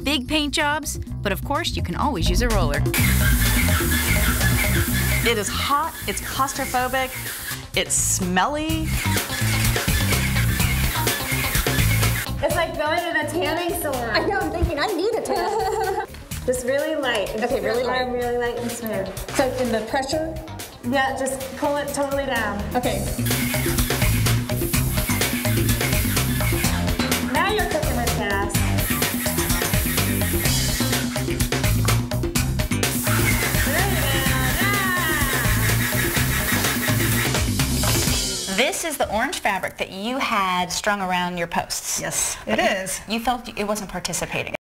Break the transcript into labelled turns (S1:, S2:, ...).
S1: big paint jobs, but of course you can always use a roller.
S2: It is hot, it's claustrophobic, it's smelly.
S3: It's like going to the tanning salon.
S4: I know, I'm thinking I need a tan.
S3: Just really light.
S4: Okay, really light.
S3: Arm really light and smooth.
S4: So in the pressure?
S3: Yeah, just pull it totally down.
S4: Okay.
S3: Now you're cooking with gas.
S1: This is the orange fabric that you had strung around your posts.
S2: Yes,
S1: But
S2: it is.
S1: You felt it wasn't participating.